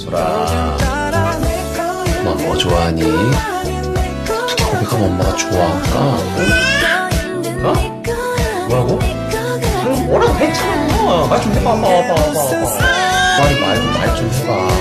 소라, 엄마 뭐 좋아하니? 어떻게 고백하면 엄마가 좋아할까? 어? 뭐라고? 뭐라고 했잖아. 말 좀 해봐, 아빠. 말이 말고 말 좀 해봐.